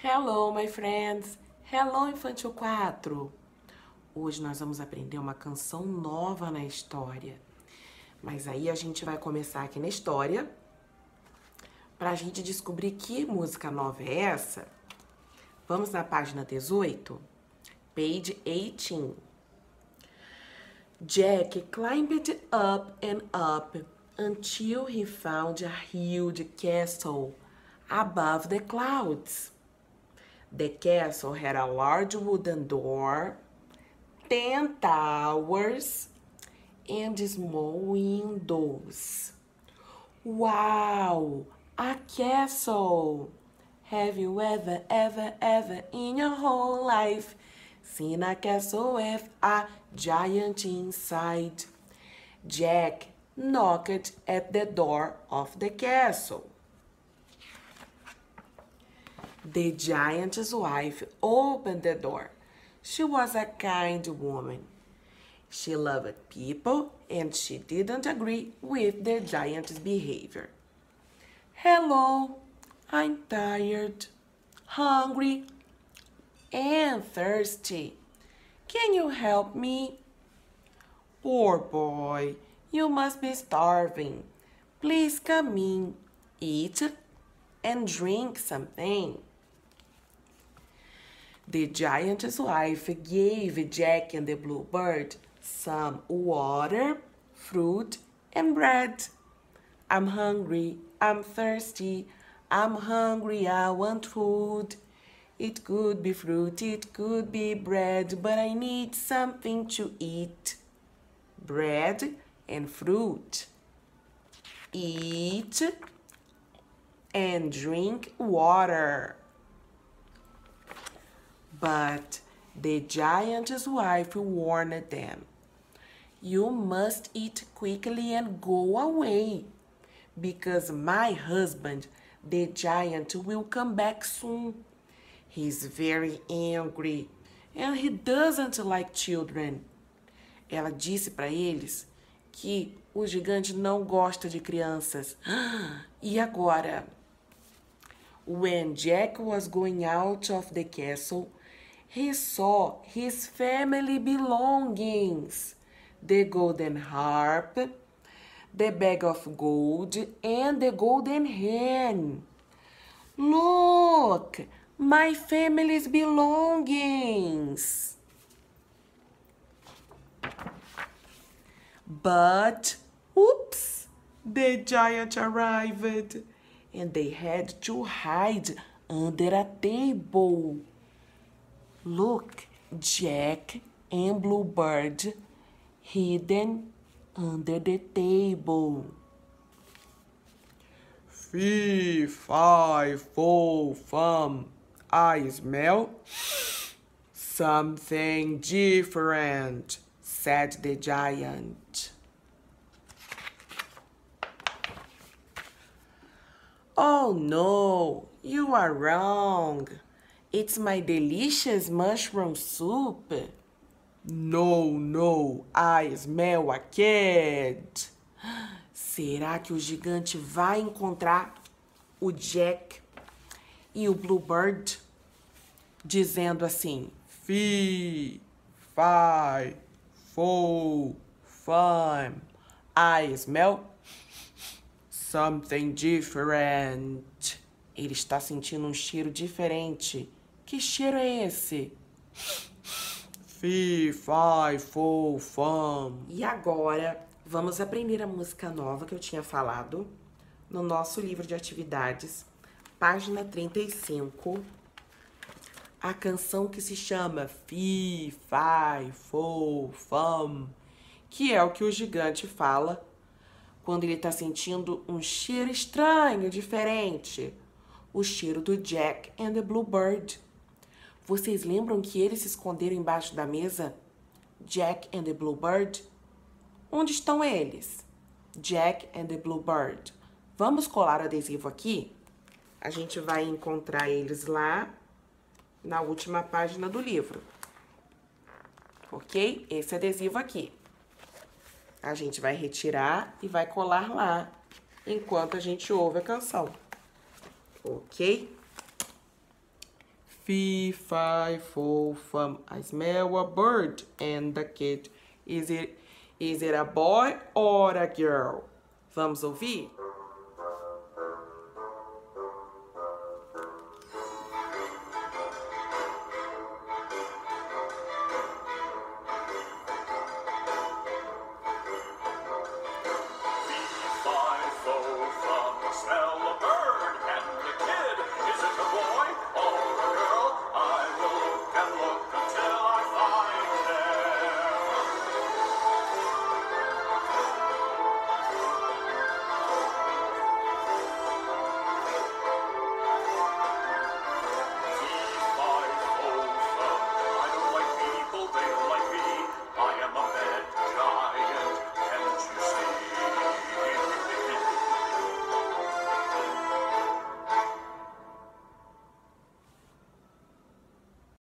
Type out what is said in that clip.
Hello, my friends! Hello, Infantil 4! Hoje nós vamos aprender uma canção nova na história. Mas aí a gente vai começar aqui na história para a gente descobrir que música nova é essa. Vamos na página 18, page 18. Jack climbed up and up until he found a huge castle above the clouds. The castle had a large wooden door, 10 towers, and small windows. Wow! A castle! Have you ever in your whole life seen a castle with a giant inside? Jack knocked at the door of the castle. The giant's wife opened the door. She was a kind woman. She loved people and she didn't agree with the giant's behavior. Hello, I'm tired, hungry, and thirsty. Can you help me? Poor boy, you must be starving. Please come in, eat and drink something. The giant's wife gave Jack and the bluebird some water, fruit, and bread. I'm hungry, I'm thirsty, I'm hungry, I want food. It could be fruit, it could be bread, but I need something to eat. Bread and fruit. Eat and drink water. But the giant's wife warned them. You must eat quickly and go away, because my husband, the giant, will come back soon. He's very angry and he doesn't like children. Ela disse para eles que o gigante não gosta de crianças. E agora? When Jack was going out of the castle, he saw his family belongings, the golden harp, the bag of gold, and the golden hen. Look, my family's belongings. But, oops, the giant arrived, and they had to hide under a table. Look, Jack and Bluebird hidden under the table. Fee, fi, fo, fum. I smell something different, said the giant. Oh no, you are wrong. It's my delicious mushroom soup. No, I smell a cat. Será que o gigante vai encontrar o Jack e o Bluebird dizendo assim: Fee, fi, fo, fum, I smell something different. Ele está sentindo um cheiro diferente. Que cheiro é esse? Fee, fi, fo, fum. E agora, vamos aprender a música nova que eu tinha falado no nosso livro de atividades, página 35. A canção que se chama Fee, fi, fo, fum, que é o que o gigante fala quando ele está sentindo um cheiro estranho, diferente. O cheiro do Jack and the Bluebird. Vocês lembram que eles se esconderam embaixo da mesa? Jack and the Bluebird? Onde estão eles? Jack and the Bluebird. Vamos colar o adesivo aqui? A gente vai encontrar eles lá na última página do livro. Ok? Esse adesivo aqui. A gente vai retirar e vai colar lá enquanto a gente ouve a canção. Ok? Fee, fi, fo, fum. I smell a bird and a kid. Is it a boy or a girl? Vamos ouvir?